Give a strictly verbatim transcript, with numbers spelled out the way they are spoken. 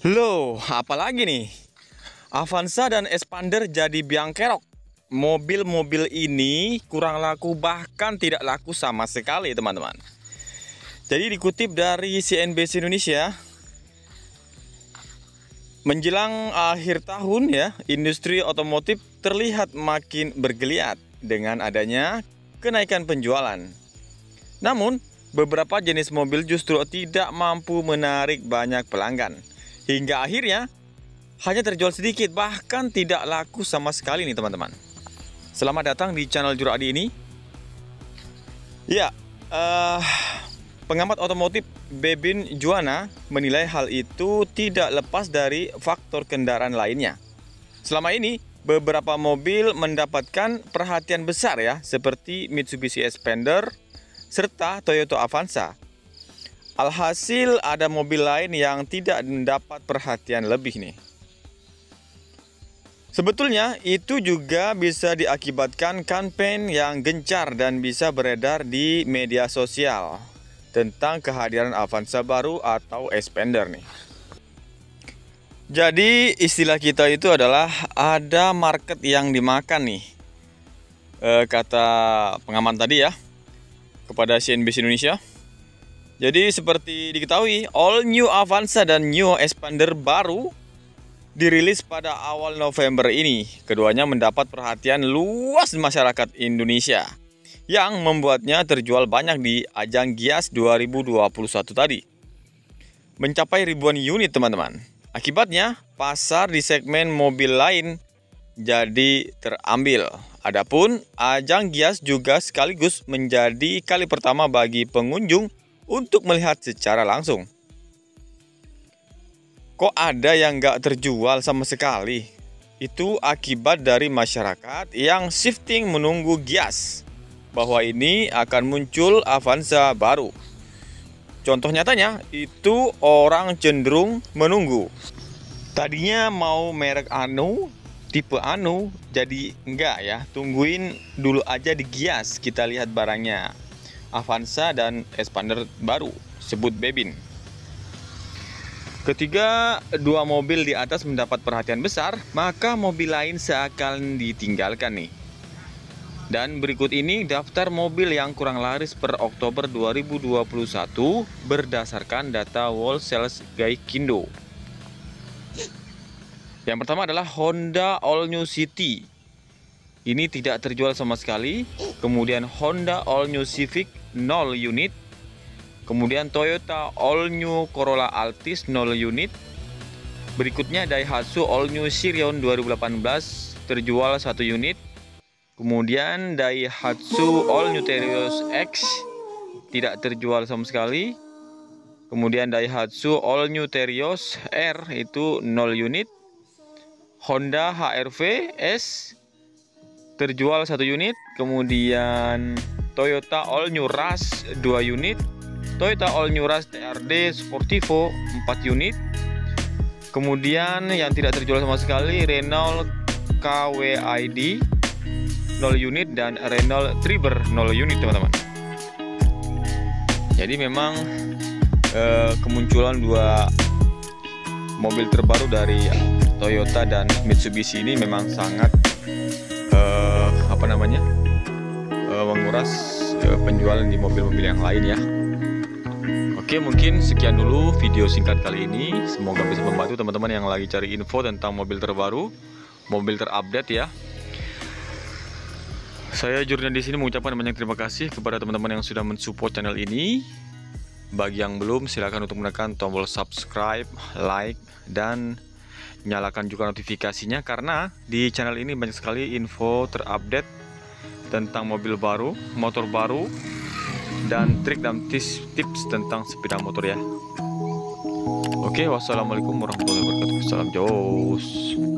Loh, apalagi nih? Avanza dan Expander jadi biang kerok. Mobil-mobil ini kurang laku, bahkan tidak laku sama sekali, teman-teman. Jadi dikutip dari C N B C Indonesia, menjelang akhir tahun ya, industri otomotif terlihat makin bergeliat dengan adanya kenaikan penjualan. Namun, beberapa jenis mobil justru tidak mampu menarik banyak pelanggan. Hingga akhirnya hanya terjual sedikit, bahkan tidak laku sama sekali nih teman-teman. Selamat datang di channel Juru Adi ini. Ya, uh, pengamat otomotif Bebin Juwana menilai hal itu tidak lepas dari faktor kendaraan lainnya. Selama ini, beberapa mobil mendapatkan perhatian besar ya, seperti Mitsubishi Expander serta Toyota Avanza. Alhasil ada mobil lain yang tidak mendapat perhatian lebih nih. Sebetulnya itu juga bisa diakibatkan kampanye yang gencar dan bisa beredar di media sosial tentang kehadiran Avanza baru atau Expander nih. Jadi istilah kita itu adalah ada market yang dimakan nih, e, kata pengamat tadi ya kepada C N B C Indonesia. Jadi seperti diketahui, all new Avanza dan new Expander baru dirilis pada awal November ini. Keduanya mendapat perhatian luas masyarakat Indonesia yang membuatnya terjual banyak di ajang Gias dua ribu dua puluh satu tadi, mencapai ribuan unit teman-teman. Akibatnya pasar di segmen mobil lain jadi terambil. Adapun ajang Gias juga sekaligus menjadi kali pertama bagi pengunjung untuk melihat secara langsung. Kok ada yang nggak terjual sama sekali? Itu akibat dari masyarakat yang shifting menunggu Gias, bahwa ini akan muncul Avanza baru. Contoh nyatanya, itu orang cenderung menunggu. Tadinya mau merek anu, tipe anu, jadi enggak ya. Tungguin dulu aja di Gias, kita lihat barangnya. Avanza dan Expander baru, sebut Bebin. Ketika dua mobil di atas mendapat perhatian besar, maka mobil lain seakan ditinggalkan nih. Dan berikut ini daftar mobil yang kurang laris per Oktober dua ribu dua puluh satu berdasarkan data World Sales Gaikindo. Yang pertama adalah Honda All New City. Ini tidak terjual sama sekali. Kemudian Honda All New Civic nol unit. Kemudian Toyota All New Corolla Altis nol unit. Berikutnya Daihatsu All New Sirion dua ribu delapan belas terjual satu unit. Kemudian Daihatsu All New Terios X tidak terjual sama sekali. Kemudian Daihatsu All New Terios R itu nol unit. Honda H R V S terjual satu unit. Kemudian Toyota All New Rush dua unit. Toyota All New Rush T R D Sportivo empat unit. Kemudian yang tidak terjual sama sekali Renault K W I D nol unit dan Renault Triber nol unit teman-teman. Jadi memang eh, kemunculan dua mobil terbaru dari Toyota dan Mitsubishi ini memang sangat eh, apa namanya eh, menguras eh, penjualan di mobil-mobil yang lain ya. Oke, mungkin sekian dulu video singkat kali ini. Semoga bisa membantu teman-teman yang lagi cari info tentang mobil terbaru, mobil terupdate ya. Saya Jurnya di sini mengucapkan banyak terima kasih kepada teman-teman yang sudah mensupport channel ini. Bagi yang belum, silakan untuk menekan tombol subscribe, like, dan nyalakan juga notifikasinya, karena di channel ini banyak sekali info terupdate tentang mobil baru, motor baru, dan trik dan tips, tips tentang sepeda motor ya. Oke, wassalamualaikum warahmatullahi wabarakatuh. Salam jos.